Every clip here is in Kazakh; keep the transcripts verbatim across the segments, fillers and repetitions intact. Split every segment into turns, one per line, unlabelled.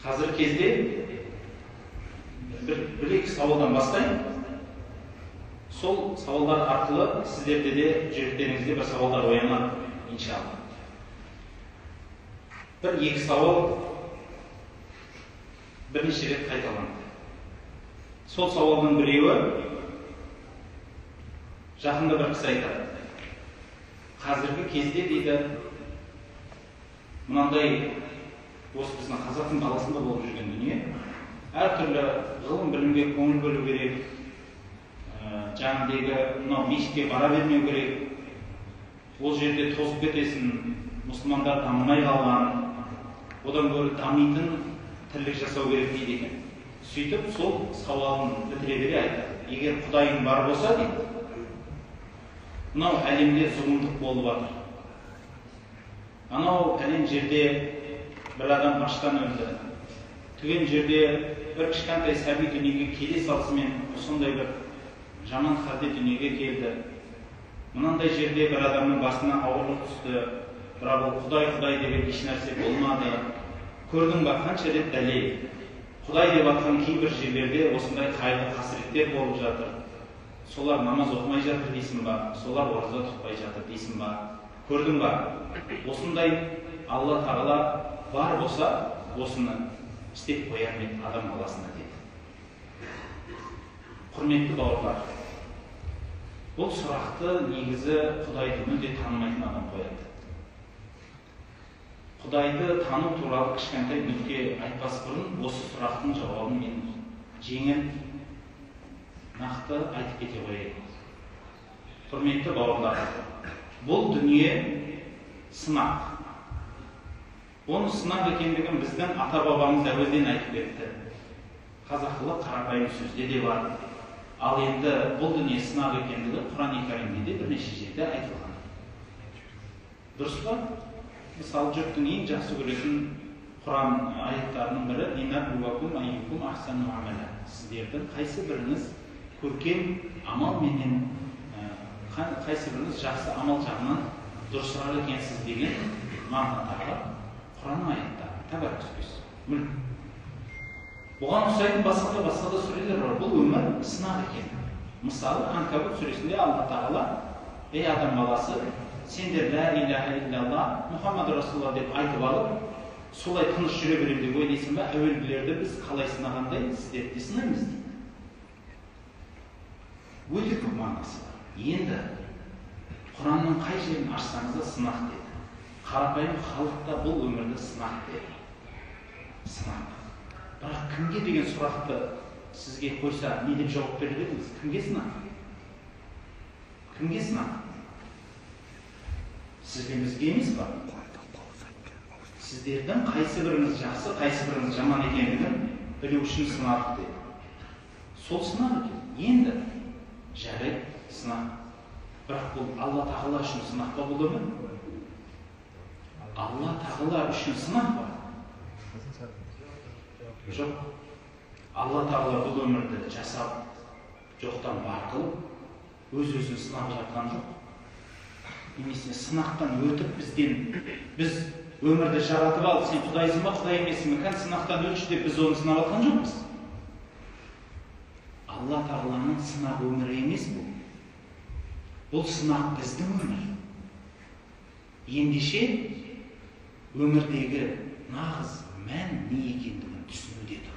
Қазір кезде бір бір-екі сауалдан бастайын. Сол сауалдар арқылы сіздерде де жүректеріңізде бір сауалдар оянады, иншалла. Бір-екі сауал бірнеше рет қайталанды. Сол сауалдың біреуі жақында бір кісі айтады. Қазіргі кезде дейді, мынандай осы біздің қазақтың даласында болып жүрген дүние, әртүрлі ғылым білімге көңіл бөлу керек, жаңағыдегі мынау мешітке бара бермеу керек, ол жерде тозып кетесің, мұсылмандар дамымай қалған, одан гөрі дамитын тірлік жасау керек дейді екен. Сөйтіп сол сауалын бітіре бере айтады. Егер Құдайың бар болса дейді, мынау әлемде зұлымдық болып жатыр. Анау әлем жерде бір адам аштан өлді. Түген жерде бір кішкентай сәби дүниеге келе салысымен сондай бір жаман халде дүниеге келді. Мынандай жерде бір адамның басына ауырлық түсті. Бірақ ол Құдай Құдай деген еш нәрсе болмады. Көрдің ба қанша рет дәлел. Құдай деп атқан кейбір жерлерде осындай қайғы қасіреттер болып жатыр. Солар намаз оқымай жатыр дейсің ба? Солар ораза тұтпай жатыр дейсің ба? Көрдің ба? Осындай Алла Тағала бар болса, осыны істеп қояр ма еді адам баласына деді. Құрметті бауырлар, бұл сұрақты негізі Құдайды мүлде танымайтын адам қояды. Құдайды тану туралы кішкентай нүкте айтпас бұрын осы сұрақтың жауабын мен жеңіл нақты айтып кете қояйын. Құрметті бауырлар, бұл дүние сынақ. Оны сынақ екендігін біздің ата-бабамыз әуелден айтып кетті. Қазақылы қарапайым сөзде де бар. Ал енді бұл дүние сынақ екендігі Құран-ы Кәрімде де бірнеше жерде айтылған. Дұрыс па? Мысалы, жұрттың ең жақсы көретін Құран аяттарының бірі «Иннабуакум айюкум ахсану амала». Сіздердің қайсы біріңіз көркем амал менен, қайсы біріңіз жақсы амал жағынан дұрысырақ екенсіз деген мағынада Құран аяттары, Табарак сүресі, Мүлк. Бұған ұқсайтын басқа да басқа да сүрелер бар. Бұл өмір сынақ екен. Мысалы, Анкабут сүресінде Алла Тағала: «Ей адам баласы, сендер ла иляха иллалла Мұхаммад Расулалла деп айтып алып, солай тыныш жүре берем деп ойлайсың ба? Әуелгілерді біз қалай сынағандай сіздерді сынаймыз дейді». Өте көп мағынасы бар. Енді Құранның қай жерін ашсаңыз да сынақ деді. Қарапайым халықта бұл өмірді сынақ деді. Сынақ. Бірақ кімге деген сұрақты сізге қойса, не деп жауап берер едіңіз? Кімге сынақ? Кімге сынақ? Сізге бізге емес па? Сіздердің қайсы біріңіз жақсы, қайсы біріңіз жаман екендігін білу үшін сынақ деді. Сол сынақ екен. Енді жарай сынақ. Бірақ бұл Алла Тағала үшін сынақ па бұл өмір? Алла Тағала үшін сынақ ба? Жоқ. Алла Тағала бұл өмірді жасап, жоқтан бар қылып, өз-өзін сынап жатқан жоқ. Немесе сынақтан өтіп бізден, біз өмірді жаратып алып, сен Құдайсың ба, Құдай емесің бе, сынақтан өтші деп біз оны сынап жатқан жоқпыз. Алла Тағаланың сынақ өмірі емес бұл. Бұл сынақ біздің өмір. Ендеше өмірдегі нағыз мән не екендігін түсінуде тұр.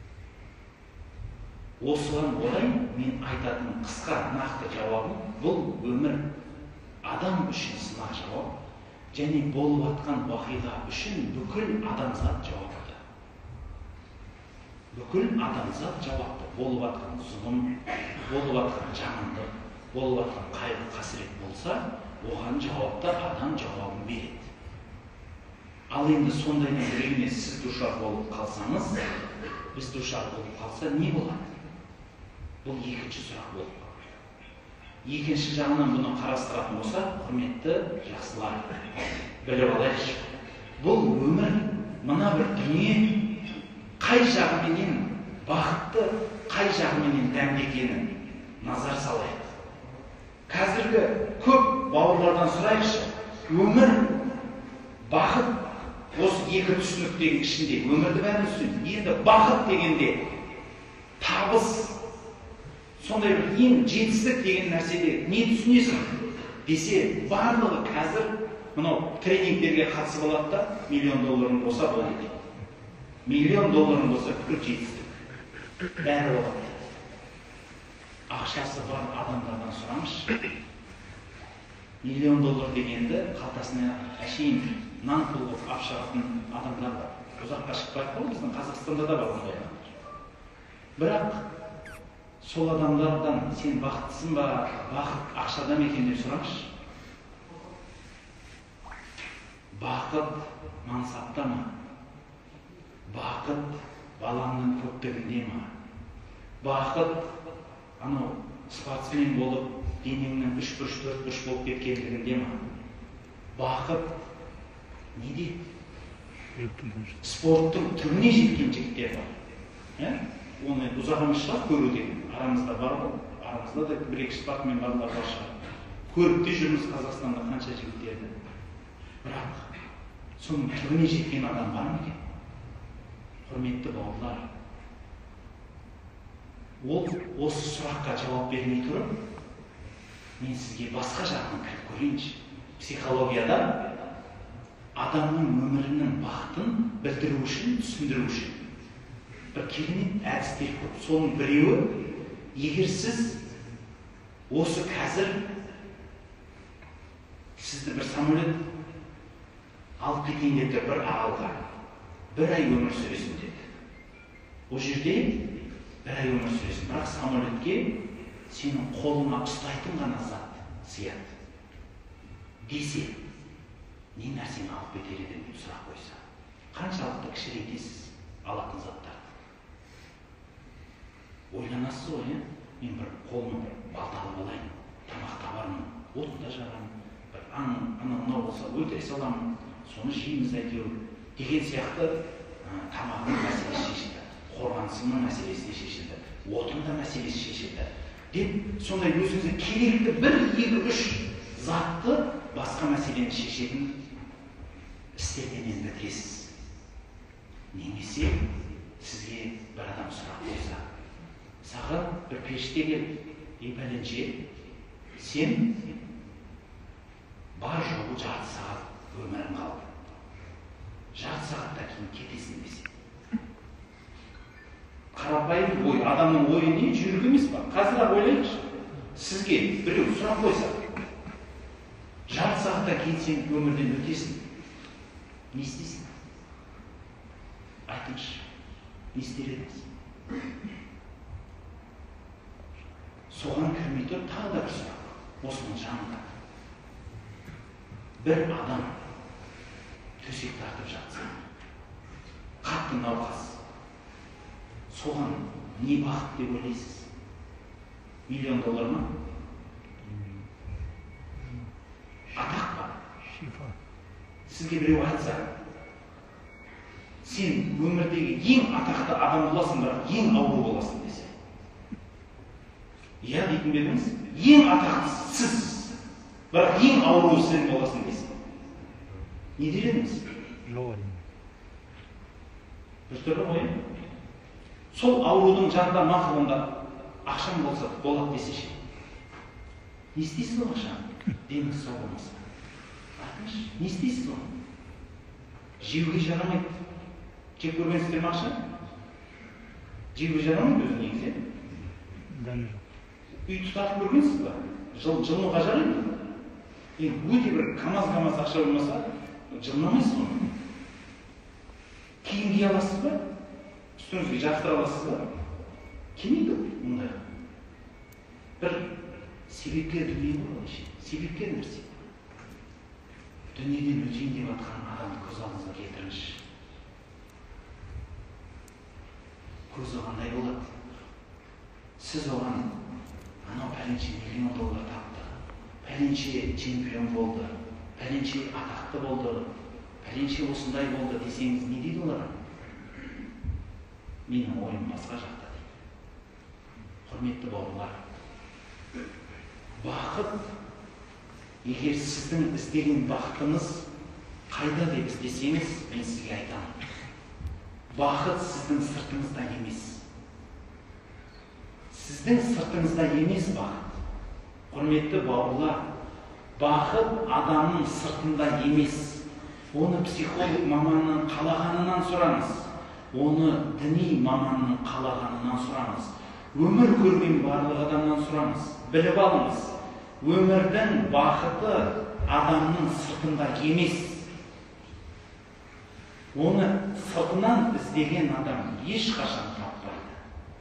Осыған орай мен айтатын қысқа нақты жауабым, бұл өмір адам үшін сынақ жауап, және болып атқан уақиға үшін бүкіл адамзат жауапты. Бүкіл адамзат жауапты. Болып атқан зұлым, болып атқан жамандық, болып атқан қайғы қасірет болса, оған жауапты адам жауабын береді. Ал енді сондайдың біреуіне сіз душар болып қалсаңыз, біз душар болып қалса не болады? Бұл екінші сұрақ болып қалады. Екінші жағынан бұны қарастыратын болса, құрметті жақсылар, біліп алайықшы. Бұл өмір, мына бір дүние қай жағыменен бақытты, қай жағыменен дәмді екенін назар салайық. Қазіргі көп бауырлардан сұрайықшы, өмір, бақыт осы екі түсініктің ішінде өмірді бәрін түсінеді. Енді бақыт дегенде табыс, сондай бір ең жетістік деген нәрседе не түсінесің десе, барлығы қазір мынау тренингтерге қатысып алады да, миллион долларың болса болады. Миллион долларың болса бір жетістік. Бәрі болады. Ақшасы бар адамдардан сұрамыш. Миллион доллар дегенді қалтасына әшейін нан пұл болып алып шығатын адамдар бар. Ұзаққа шықпайды ғой, біздің Қазақстанда да бар ондай адамдар. Бірақ сол адамдардан сен бақыттысың ба, бақыт ақшада ма екен деп сұрамыш. Бақыт мансапта ма? Бақыт балаңның көптігінде ма? Бақыт анау спортсмен болып денеңнің үш бұрыш төрт бұрыш болып кеткендігінде ма? Бақыт неде? Спорттың түріне жеткен жігіттер бар. Оны ұзағымыз шығар көру деген. Арамызда бар ғой. Арамызда да бір-екі спортсмен барлар бар шығар. Көріп те жүрміз Қазақстанда қанша жігіттерді. Бірақ соның түріне жеткен адам бар ма екен? Құрметті бауырлар, ол осы сұраққа жауап бермей тұрып, мен сізге басқа жағынан кіріп көрейінші. Психологияда адамның өмірінің бақытын білдіру үшін, түсіндіру үшін бір керемет әдістер көп. Соның біреуі, егер сіз осы қазір сізді бір самолет алып кетейін деп тұр бір аралға, бір ай өмір сүресің деді. Ол жерде бір ай өмір сүресің, бірақ самолетке сенің қолыңа ұстайтын ғана зат сияды. Десе, не нәрсені алып кетер едің деп сұрақ қойса, қаншалықты кішірейтесіз алатын заттарды? Ойланасыз ғой, мен бір қолыма бір балта алып алайын, тамақ табармын, отын да жағамын, бір анау-мынау болса өлтіре саламын, соны жейміз әйтеуір деген сияқты тамағының мәселесі шешілді, қорғанысының мәселесі де шешілді, отында мәселесі шешілді деп, сондай өзіңізге керекті бір, екі, үш затты басқа мәселені шешетін істерден бітіресіз. Немесе сізге бір адам сұрақ қойса, саған бір періште келіп, ей пәленше, сен бар жоғы жарты сағат өмірің қалды. Жарты сағатта кейін кетесің десе. Қарапайым ой, адамның ойы не? Жүрек емес па? Қазір-ақ ойлайықшы. Сізге біреу сұрақ қойса, жарты сағатта кейін сен өмірден өтесің. Не істейсің? Айтыңызшы, не істер едіңіз? Соған кірмей тұрып тағы да бір сұрақ. Осының жанында бір адам төсек тартып жатса, қатты науқас, соған не бақыт деп ойлайсыз? Миллион доллар ма? Атақ па? Сізге біреу айтса, сен өмірдегі ең атақты адам боласың, бірақ ең ауру боласың десе. Я дейтін бедіңіз, ең атақты сіз, бірақ ең ауру сен боласың десе. Не дер едіңіз?
Жоқ.
Бір түрлі ойын. Сол аурудың жанында мақылында ақшам болса болады десеше. Не істейсіз ол ақшам? Деңіз сау болмаса. Айтыңызшы, не істейсіз ол? Жеуге жарамайды. Жеп көргенсіздер ме ақша? Жеуге жарамайды өзі негізі.
Дәні жоқ.
Үй тұтатып көргенсіз ба? Жылынуға жарайды. Өте бір камаз-камаз ақша болмаса, жылынамайсыз оны. Киім кие аласыз ба? Үстіңізге жабыстыра аласыз ба? Келмейді мұндай. Бір себепкер дүние бар ғой, себепкер нәрсе. Дүниеден өтейін деп атқан адамды көз алдыңызға келтіріңізші. Көзі қандай болады? Сіз оған анау пәленше миллион доллар тапты, пәленше чемпион болды, пәленше атақты болды, пәленше осындай болды десеңіз, не дейді олар? Менің ойым басқа жақта дейді. Құрметті бауырлар, бақыт, егер сіздің іздеген бақытыңыз Қайда деп іздесеңіз, мен сізге айтамын. Бақыт сіздің сыртыңызда емес. Сіздің сыртыңызда емес бақыт. Құрметті бауырлар, бақыт адамның сыртында емес. Оны психолог маманның қалағанынан сұраңыз. Оны діни маманның қалағанынан сұраңыз. Өмір көрген барлық адамнан сұраңыз. Біліп алыңыз. Өмірдің бақыты адамның сыртында емес. Оны сыртынан іздеген адам ешқашан таппайды.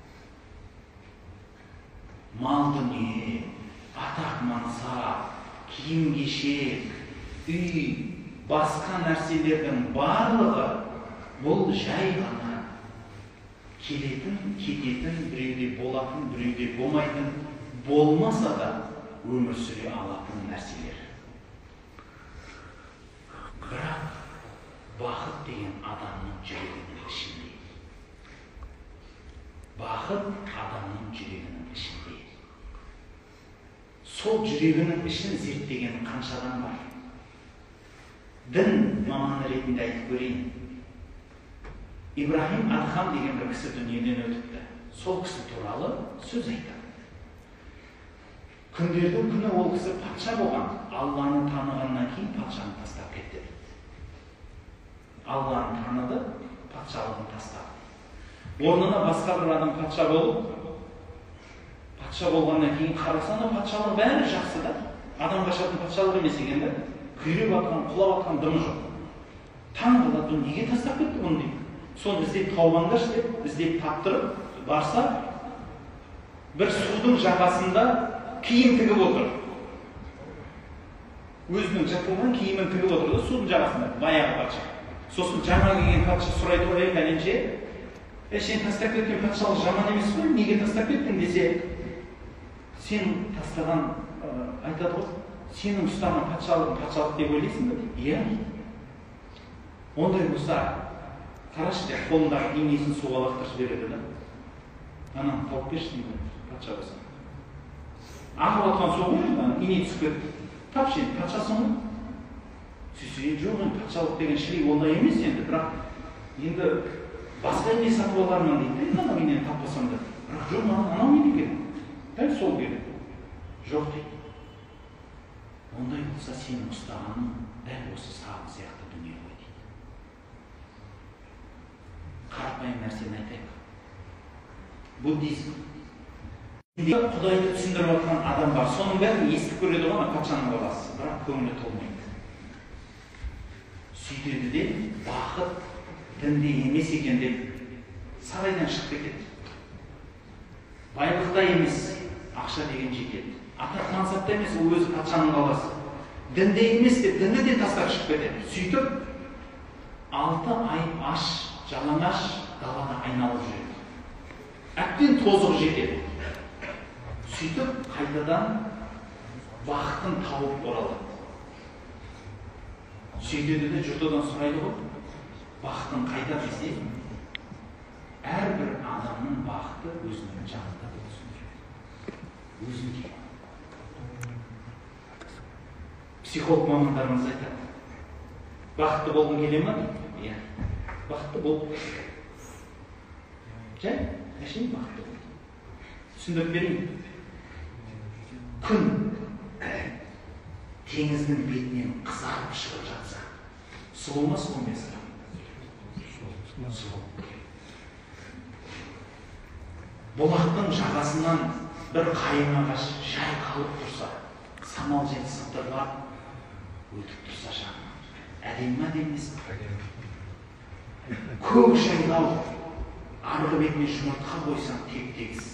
Мал дүние, атақ мансап, киім кешек, үй, басқа нәрселердің барлығы бұл жай ғана келетін, кететін, біреуде болатын, біреуде болмайтын, болмаса да өмір сүре алатын нәрселер. Бірақ бақыт деген адамның жүрегінің ішінде. Бақыт адамның жүрегінің ішінде. Сол жүрегінің ішін зерттеген қанша адам бар? Дін маманы ретінде айтып көрейін. Ибрахим Адхам деген бір кісі дүниеден өтіпті. Сол кісі туралы сөз айтады. Күндердің күні ол кісі патша болған. Алланы танығаннан кейін патшаны тастап кетті. Алланы таныды, патшалығын тастады. Орнына басқа бір адам патша болып, патша болғаннан кейін қарасана патшалық бәрі жақсы да. Адам қашатын патшалық емес екен де. Күйреп атқан, құлап атқан дымы жоқ. Таң қалады, неге тастап кетті бұны дейді. Соны іздеп тауғандар деп, іздеп таптырып, барса, бір судың жағасында киім тігіп отыр. Өзінің жыртылған киімін тігіп отыр да, судың жағасында, баяғы патша. Сосын жаңа келген патша сұрайды ғой, пәленше, е, сен тастап кеткен патшалық жаман емес қой, неге тастап кеттің десе, сен тастаған айтады ғой, сенің ұстаған патшалығын патшалық деп ойлайсың ба? Иә. Ондай болса, қарашы деп қолындағы инесін суға лақтырып жібереді да. Ананы тауып берші дейді, патша болса. Ағып атқан су ғой, ине түсіп кетті. Тап сен патшасың ғой. Сөйтсе, жоқ, патшалық деген шілей ондай емес енді, бірақ енді басқа ине сатып алармын дейді, анау инені таппасам да. Бірақ жоқ, анау ине керек. Дәл сол керек. Жоқ дейді. Ондай болса сенің ұстағаның дәл осы сағым сияқты дүние ғой дейді. Қарапайым нәрсені айтайық. Буддизм. Құдайды түсіндіріп отқан адам бар. Соның бәрін естіп көреді ғой, патшаның баласы, бірақ көңілі толмайды. Сөйтеді де бақыт дінде емес екен деп сарайдан шығып кетеді. Байлықта емес, ақша деген жетеді. Атақ мансапта емес, ол өзі патшаның баласы. Дінде емес деп дінді де тастап шығып кетеді. Сөйтіп алты ай аш, жалаңаш далада айналып жүреді. Әбден тозығы жетеді. Сөйтіп қайтадан бақытын тауып оралады. Сөйтеді де жұртадан сұрайды ғой, бақытын қайда десе, әрбір адамның бақыты өзінің жанында болсын. Өзінде. Психолог мамандарымыз айтады. Бақытты болғың келе ме? Иә. Бақытты бол. Жай, әшейін бақытты бол. Түсіндіріп берейін. Күн теңіздің бетінен қызарып шығып жатса, сұлу ма, сұлу емес пе? Сұлу. Бұлақтың жағасынан бір қайың ағаш жай қалып тұрса, самал жел сыбдырлап өтіп тұрса жанынан, әдемі ме емес пе? Көк жайлау арғы бетіне жұмыртқа қойсаң теп-тегіс.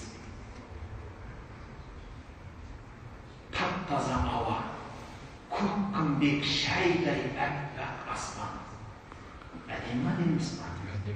Тап-таза ауа, көк күмбек шайдай әппақ аспан. Әдемі ме емес пе?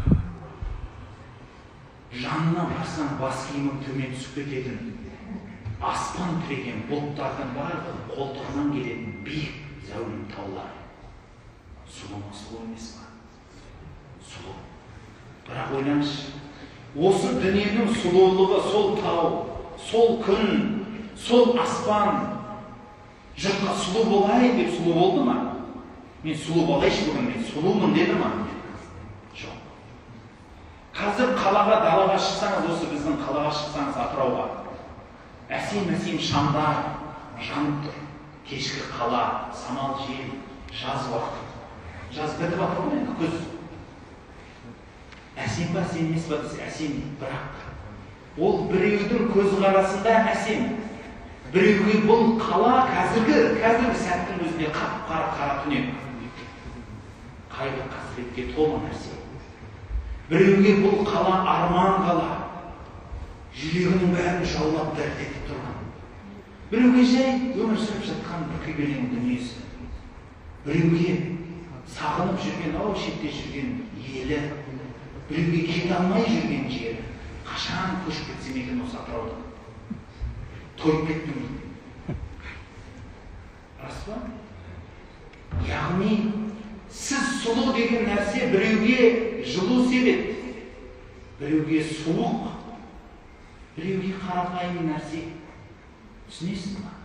Жанына барсаң бас киімің төмен түсіп кететін, аспан тіреген бұлттардың барлығы қолтығынан келетін биік зәулім таулар. Сұлу ма, сұлу емес пе? Сұлу. Бірақ ойлаңызшы, осы дүниенің сұлулығы, сол тау, сол күн, сол аспан жұртқа сұлу болайын деп сұлу болды ма? Мен сұлу болайыншы бүгін, мен сұлумын деді ма? Жоқ. Қазір қалаға, далаға шықсаңыз, осы біздің қалаға шықсаңыз, Атырауға, әсем-әсем шамдар жанып тұр. Кешкі қала, самал жел, жаз уақыт. Жаз бітіп жатыр ғой енді, күз. Әсем ба, әсем емес па десе, әсем, бірақ ол біреудің көз қарасында әсем. Біреуге бұл қала қазіргі, қазіргі сәттің өзінде қап-қара қара түнек. Қайғы қасіретке толы нәрсе. Біреуге бұл қала арман қала. Жүрегінің бәрін жаулап дәрт етіп тұрған. Біреуге жай өмір сүріп жатқан бір күйбелең дүниесі. Біреуге сағынып жүрген, ау шетте жүрген елі. Біреуге кете алмай жүрген жері. Қашан көшіп кетсем екен осы Атырауды? Тойып кеттім. Рас па? Яғни сіз сұлу деген нәрсе біреуге жылу себет, біреуге суық, біреуге қарапайым нәрсе. Түсінесіз ба?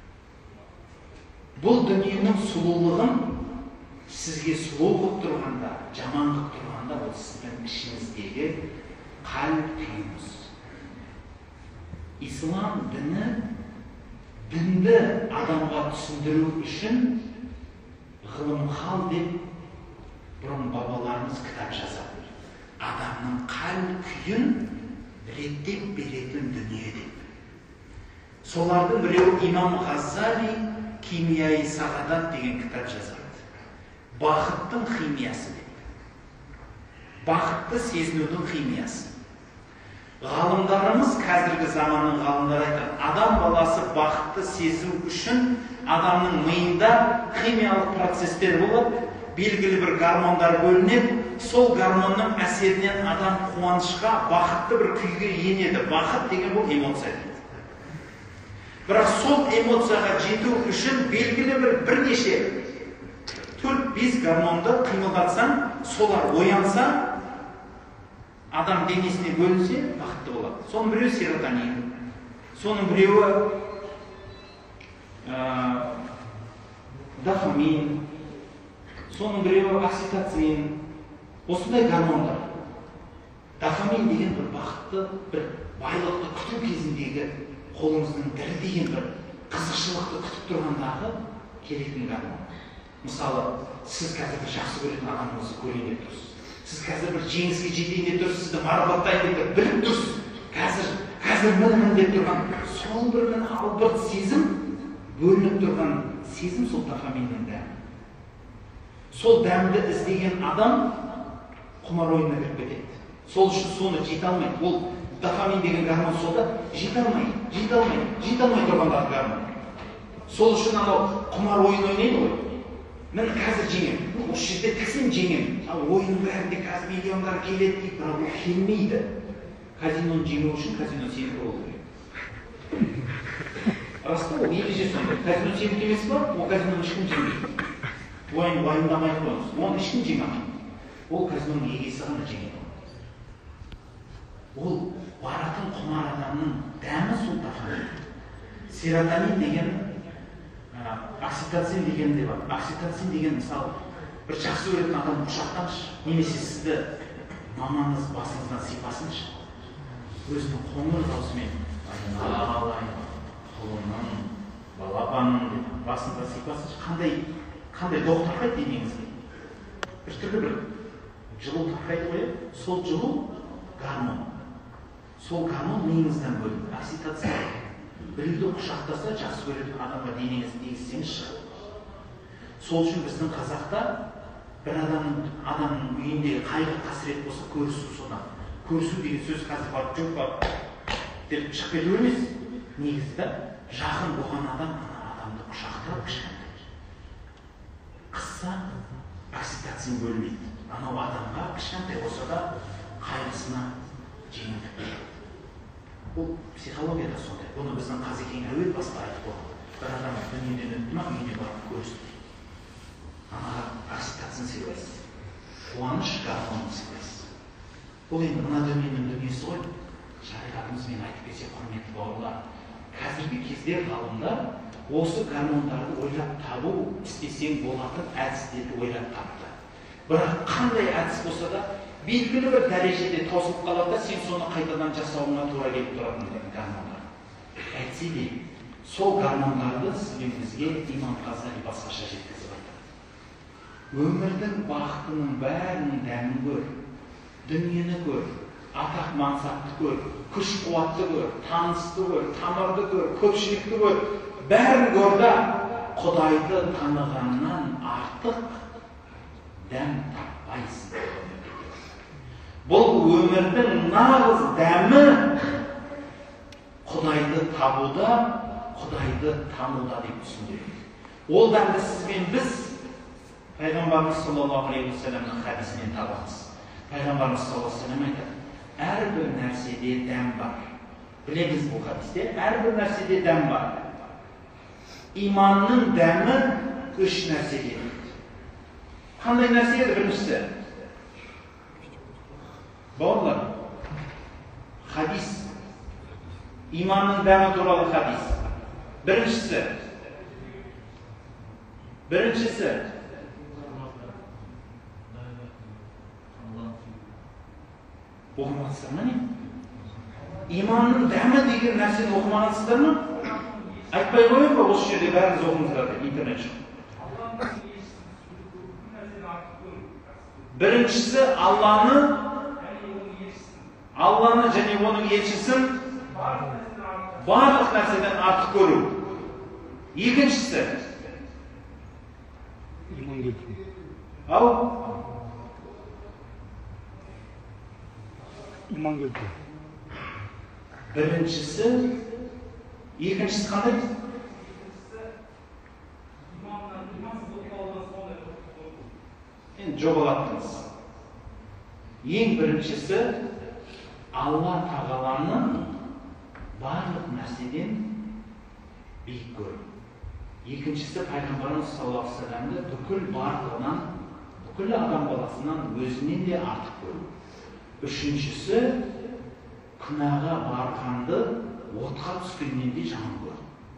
Бұл дүниенің сұлулығын сізге сұлу қылып тұрғанда, жаман қылып тұрғанда, ол сіздің ішіңіздегі қалып күйіңіз. Ислам діні дінді адамға түсіндіру үшін ғылым хал деп бұрын бабаларымыз кітап жазады. Адамның қалып күйін реттеп беретін дүние деп. Солардың біреуі имам Ғаззали «Кимияи сағадат» деген кітап жазады. Бақыттың химиясы деп. Бақытты сезінудің химиясы. Ғалымдарымыз, қазіргі заманның ғалымдары айтады, адам баласы бақытты сезу үшін адамның миында химиялық процестер болады, белгілі бір гормондар бөлінеді, сол гормонның әсерінен адам қуанышқа, бақытты бір күйге енеді. Бақыт деген бұл эмоция дейді. Бірақ сол эмоцияға жету үшін белгілі бір бірнеше төрт-бес гормонды қимылдатсаң, солар оянса, адам денесіне бөлінсе, бақытты болады. Соның біреуі серотонин, соның біреуі ә, дофамин, соның біреуі окситоцин. Осындай гормондар. Дофамин деген бір бақытты, бір байлықты күту кезіндегі қолыңыздың дірі деген бір қызықшылықты күтіп тұрғандағы келетін гормон. Мысалы, сіз қазір бір жақсы көретін адамыңызды көрейін деп тұрсыз. Сіз қазір бір жеңіске жетейін деп тұрсыз, сізді марапаттайын деп біліп тұрсыз. Қазір, қазір мін-мін деп тұрған, сол бір мін албырт сезім, бөлініп тұрған сезім сол дофаминнің дәмі. Сол дәмді іздеген адам құмар ойынына кіріп кетеді. Сол үшін соны жете алмайды. Ол дофамин деген гормон солда жете алмайды, жете алмайды, жете алмай тұрғандағы гормон. Сол үшін анау құмар ойын ойнайды ғой. Мен қазір жеңем, осы жерде тіксем жеңем. Ал ойынның бәрінде қазір миллиондар келеді дейді, бірақ ол келмейді. Казиноны жеңу үшін казино сенікі болу керек. Рас па, ол ереже сондай. Казино сенікі емес па, ол казиноны ешкім жеңмейді. Ойын уайымдамай қойыңыз, оны ешкім жеңе алмайды. Ол казиноның егесі ғана жеңеді. Ол баратын құмар адамның дәмі сол дофамин. Серотонин деген, окситоцин деген де бар. Окситоцин деген мысалы бір жақсы көретін адам құшақтаншы, немесе сізді мамаңыз басыңыздан сипасыншы. Өзінің қоңыр даусымен ағалайын, құлыным, балапаным деп басында сипасыншы. Қандай қандай доқ тарқайды денеңізге. Бір түрлі бір жылу тарқайды ғой, сол жылу гормон. Сол гормон миыңыздан бөлінеді. Окситоцин. Біреуді құшақтаса, жақсы көретін адамға денеңізді тигізсеңіз шығады. Сол үшін біздің қазақта бір адамның адамның үйіндегі қайғы қасірет болса, көрісу содан. Көрісу деген сөз қазір барып жоқ барып деп шығып кету емес. Негізді жақын болған адам адамды құшақтап кішкентай. Қысса, окситоцин бөлінеді. Анау адамға кішкентай болса да қайғысына жеңілдік береді. Бұл психологияда сондай. Бұны біздің Қазекең әуел баста айтып қойды. Бір адам дүниеден өтті ма, үйіне барып көрісті. Анаға окситоцин сыйлайсыз. Қуаныш гормонын сыйлайсыз. Бұл енді мына дүниенің дүниесі ғой. Шариғатымызбен айтып келсе, құрметті бауырлар, қазіргі кезде ғалымдар осы гормондарды ойлап табу істесең болатын әдістерді ойлап тапты. Бірақ қандай әдіс болса да белгілі бір дәрежеде таусылып қалады да сен соны қайтадан жасауыңа тура келіп тұратын гормондар. Әйтсе де сол гормондарды сізбен бізге имам Ғазали басқаша жеткізіп айтады. Өмірдің бақытының бәрінің дәмін көр, дүниені көр, атақ мансапты көр, күш қуатты көр, танысты көр, тамырды көр, көпшілікті көр, бәрін көр да Құдайды танығаннан артық дәм таппайсың. Бұл өмірдің нағыз дәмі Құдайды табуда, Құдайды тануда деп түсіндіреді. Ол дәмді сізбен біз Пайғамбарымыз саллаллаху алейхи ва салламның хадисінен табамыз. Пайғамбарымыз саллаллаху алейхи ва саллям айтады: әрбір нәрседе дәм бар. Білеміз бұл хадисте, әрбір нәрседе дәм бар. Иманның дәмі үш нәрседе. Қандай нәрсе еді біріншісі? Бауырлар, хадис. Иманның дәмі туралы хадис. Біріншісі. Біріншісі. Оқымағансыздар ма не? Иманның дәмі деген нәрсені оқымағансыздар ма? Айтпай қойып па, осы жерде бәріңіз оқыңыздар деп интернет шығып. Біріншісі Алланы, Алланы және оның елшісін барлық нәрседен артық көру. Екіншісі
иман келтіру.
Ау?
Иман келтіру.
Біріншісі, екіншісі қандай? Енді жобалаттыңыз. Ең біріншісі Алла тағаланы барлық нәрседен биік көру. Екіншісі Пайғамбарымыз саллаллаху алейхи ва саллямды бүкіл барлығынан, бүкіл адам баласынан өзінен де артық көру. Үшіншісі күнәға барғанды отқа түскеннен де жаман көру.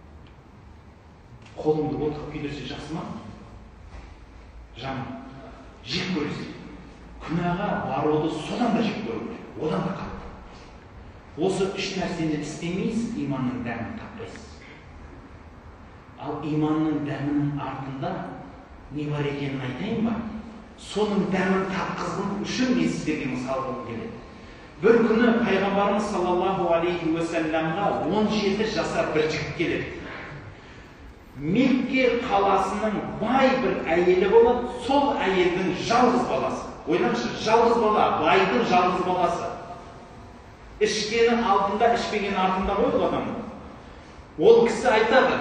Қолыңды отқа күйдірсе жақсы ма? Жаман. Жек көресің. Күнәға баруды содан да жек көру керек. Одан да қатты. Осы үш нәрсені істемейсіз, иманның дәмін таппайсыз. Ал иманның дәмінің артында не бар екенін айтайын ба? Соның дәмін тапқызу үшін мен сіздерге мысал қылғым келеді. Bir күні Пайғамбарымыз саллаллаху алейхи ва салламға он жеті жасар бір жігіт келеді. Мекке қаласының бай бір әйелі болады, сол әйелдің жалғыз баласы. Ойлаңызшы, жалғыз бала, байдың жалғыз баласы. Ішкені алдында, ішпеген артында ғой ол адам. Ол кісі айтады,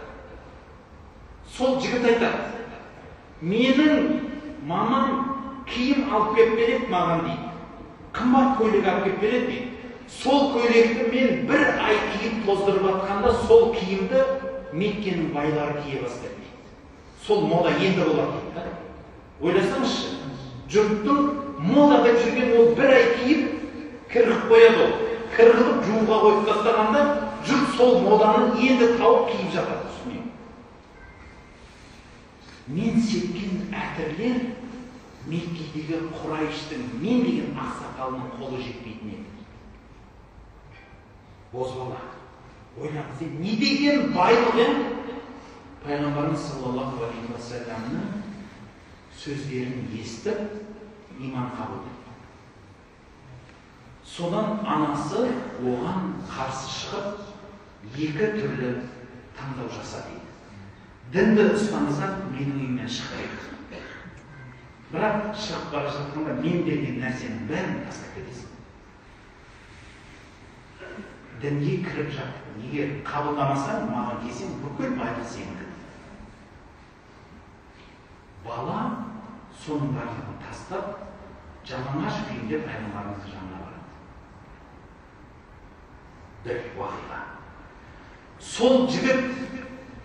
сол жігіт айтады: менің мамам киім алып келіп береді маған дейді. Қымбат көйлек алып келіп береді дейді. Сол көйлекті мен бір ай киіп тоздырып жатқанда сол киімді Меккенің байлары кие бастайды дейді. Сол мода енді болады дейді. Ойласаңызшы, жұрттың мода деп жүрген ол бір ай киіп кіргіп қояды ол. Кіргіліп жууға қойып тастағанда жұрт сол моданы енді тауып киіп жатады үстіне. Мен сепкен әтірлер Меккедегі Құрайыштың мен деген ақсақалының қолы жетпейтін еді. Бозбала. Ойлаңыз, не деген байлық еді? Пайғамбарымыз саллаллаху алейхи ва салламның сөздерін естіп, иман қабылдады. Содан анасы оған қарсы шығып, екі түрлі таңдау жасады. Дінді ұстансаң, менің үйімнен шықпайды. Бірақ шығып бара жатқанда мен деген нәрсенің бәрін тастап кетесің. Дінге кіріп жатып, егер қабылдамасаң, маған келсең, бүкіл байлық сенікі. Бала соның барлығын тастап, жалаңаш күйінде Пайғамбарымыздың жанына барады. Бір уақиға. Сол жігіт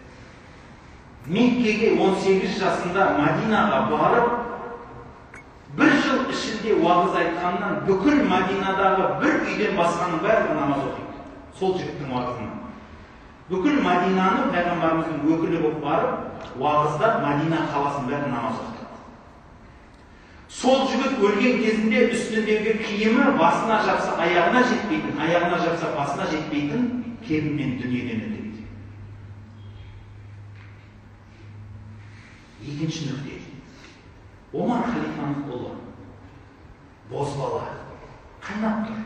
Меккеге он сегіз жасында Мадинаға барып, бір жыл ішінде уағыз айтқаннан бүкіл Мадинадағы бір үйден басқаның бәрі намаз оқиды. Сол жігіттің уағызынан. Бүкіл Мәдинаны пайғамбарымыздың өкілі болып барып, уағыздап Мәдина қаласын бәрі намаз оқытады. Сол жігіт өлген кезінде үстіндегі киімі басына жапса аяғына жетпейтін, аяғына жапса басына жетпейтін кебінмен дүниеден өтеді. Екінші нүкте. Омар халифаның ұлы, бозбала, қайнап тұр.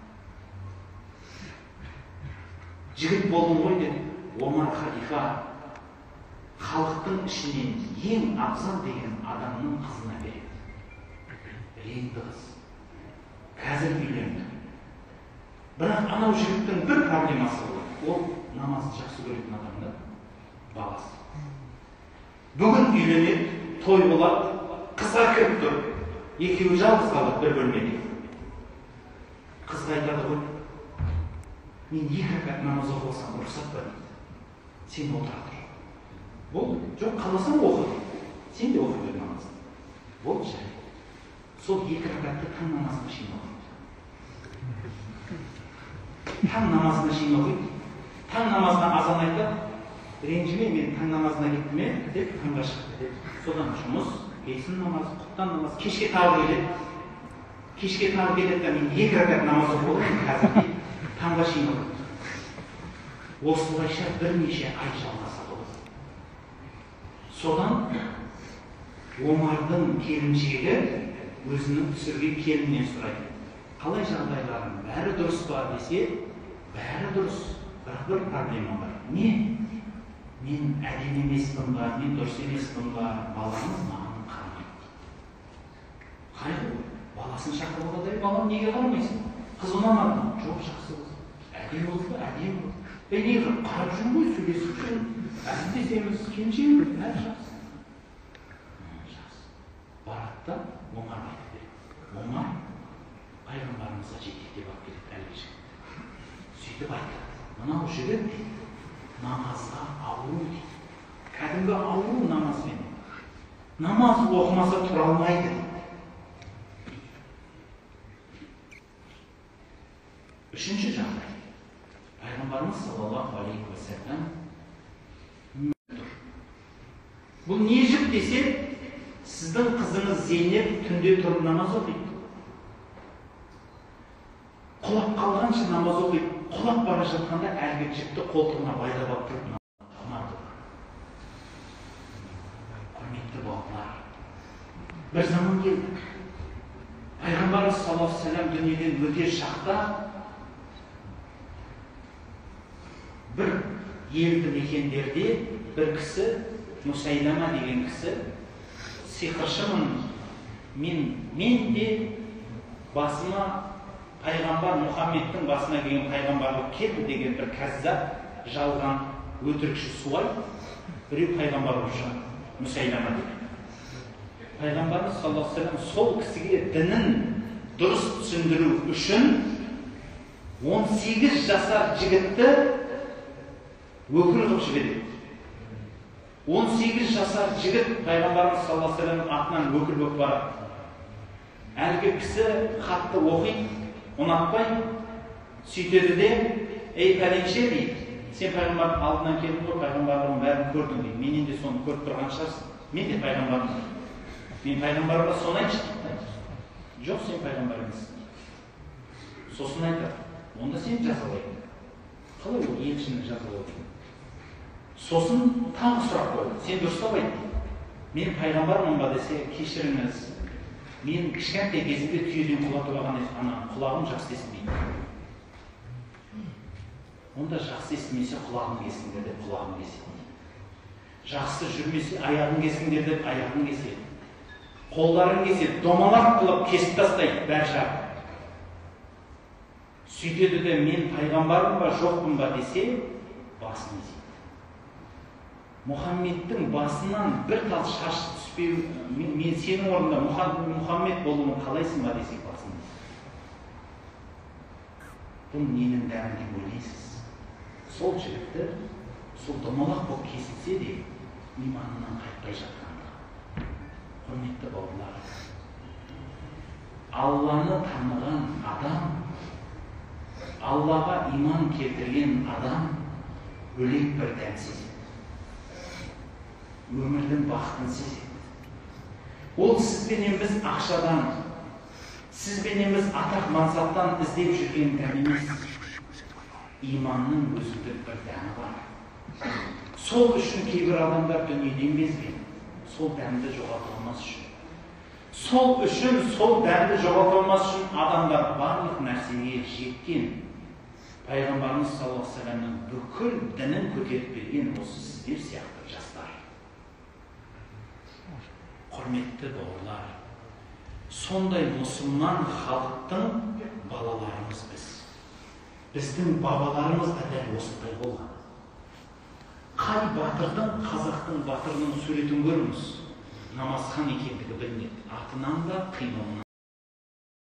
Жігіт болдың ғой деп, Омар халифа халықтың ішінен ең абзал деген адамның қызына береді. Ренді қыз. Қазір үйленді. Бірақ анау жігіттің бір проблемасы болады. Ол намазды жақсы көретін адамда баласы. Бүгін үйленеді, той болады, қызға кіріп тұр. Екеуі жалғыз қалады бір бөлмеде. Қызға айтады ғой, мен екі рәкат намаз оқып алсам рұқсат бар дейді. Сен отыра тұр. Болды. Жоқ, қаласаң оқы. Сен де оқы бер намазды. Болды жарайды. Сол екі рәкатты таң намазына шейін оқиды. Таң намазына шейін оқиды. Таң намазына азан айтады. Ренжіме, мен таң намазына кеттім ме деп таңға шықты деп. Содан жұмыс, бесін намаз, құптан намаз, кешке тағы келеді. Кешке тағы келеді де мен екі рәкат намаз оқып алдым қазір дейді. Таңға шейін оқиды. Осылайша бірнеше ай жалғаса болды. Содан Омардың келіншегі өзінің түсірген келіннен сұрайды. Қалай жағдайларың? Бәрі дұрыс па десе, бәрі дұрыс. Бірақ бір проблема бар. Не? Мен әдем емеспін ба, мен дұрыс емеспін ба, баламыз маған қарамайды. Қайғы ғой, баласын шақырып алады, балам неге қарамайсың? Қыз ұнамады. Жоқ, жақсы қыз. Әдем болды ба, әдем болды. Е, неге қарап жүрмін ғой, сөйлесіп жүрмін. Әзілдесеміз, келіншегіміз, бәрі жақсы. Барады да Омарға айтып береді. Омар пайғамбарымызға жетектеп алып келеді әлгі жігітті. Сөйтіп айтады. Мынау жігіт дейді, намазға ауру дейді. Кәдімгі ауру намазбен. Намаз оқымаса тұра алмайды дейді. Үшінші жағдай. Пайғамбарымыз саллаллаху алейхи ва саллям тұр. Бұл не жіп десе, сіздің қызыңыз Зейнеп түнде тұрып намаз оқиды. Құлап қалғанша намаз оқиды. Құлап бара жатқанда әлгі жіпті қолтығына байлап алып тұрып намаз оқиды. Құрметті бауырлар, бір заман келді. Пайғамбарымыз саллаллаху алейхи ва саллям дүниеден өтер шақта бір елді мекендерде бір кісі, Мусайлама деген кісі, сиқыршымын, мен, мен де басыма пайғамбар Мұхаммедтің басына келген пайғамбарлық келді деген бір кәззап, жалған, өтірікші суай, біреу пайғамбар болып шығады, Мусайлама деген. Пайғамбарымыз саллаллаху алейхи ва саллям сол кісіге дінін дұрыс түсіндіру үшін он сегіз жасар жігітті өкіл қылып жібереді. он сегіз жасар жігіт пайғамбарымыз саллаллаху алейхи ва саллям атынан өкіл болып барады. Әлгі кісі хатты оқиды, ұнатпай, сөйтеді де, ей пәленше дейді, сен пайғамбардың алдынан келдің ғой, пайғамбардың бәрін көрдің дейді. Мен енді соны көріп тұрған шығарсың. Мен де пайғамбармын. Мен пайғамбарға соны айтшы дейді. Жоқ, сен пайғамбар емессің. Сосын айтады, онда сен жазалайды. Қалай ол елшіні жазалайды? Сосын тағы сұрақ қойды. Сен дұрыстап айт дейді. Мен пайғамбармын ба десе, кешіріңіз. Мен кішкентай кезімде түйеден құлатып алған ана құлағым жақсы естімейді. Онда жақсы естімесе құлағым кесіңдер деп құлағым кеседі. Жақсы жүрмесе аяғын кесіңдер деп аяғын кеседі. Қолдарын кеседі, домалақ қылып кесіп тастайды бәр жағы. Сөйтеді де мен пайғамбармын ба жоқпын ба десе, басын изейді. Мұхаммедтің басынан бір тал шаш түспеу, мен, мен сенің орнында Мұхаммед болуын қалайсың ба десек басын изейді. Бұл ненің дәмі деп ойлайсыз? Сол жігітті, сол домалақ болып кесілсе де, иманынан қайтпай жатқанда. Құрметті бауырлар, Алланы таныған адам, Аллаға иман келтірген адам бөлек бір дәм сезеді. Өмірдің бақытын сезеді. Ол сізбенен біз ақшадан, сізбенен біз атақ мансаптан іздеп жүрген дәм емес. Иманның өзіндік бір дәмі бар. Сол үшін кейбір адамдар дүниеден безген. Сол дәмді жоғалтылмас үшін. Сол үшін, сол дәмді жоғалтылмас үшін адамдар барлық нәрсеге жеткен. Пайғамбарымыз саллаллаху алейхи ва саллямның бүкіл дінін көтеріп берген осы сіздер сияқты жастар. Құрметті бауырлар, сондай мұсылман халықтың балаларымыз біз. Біздің бабаларымыз да дәл осындай болған. Қай батырдың, қазақтың батырының суретін көріңіз. Намазхан екендігі білінеді. Атынан да, қимылынан